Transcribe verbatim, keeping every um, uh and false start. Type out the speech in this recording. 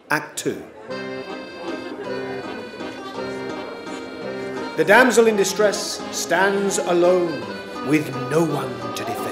Act two. The damsel in distress stands alone with no one to defend.